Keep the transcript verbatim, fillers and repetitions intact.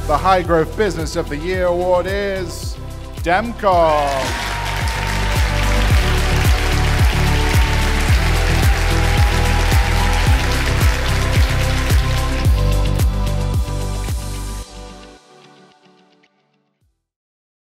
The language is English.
The High Growth Business of the Year award is Demcom.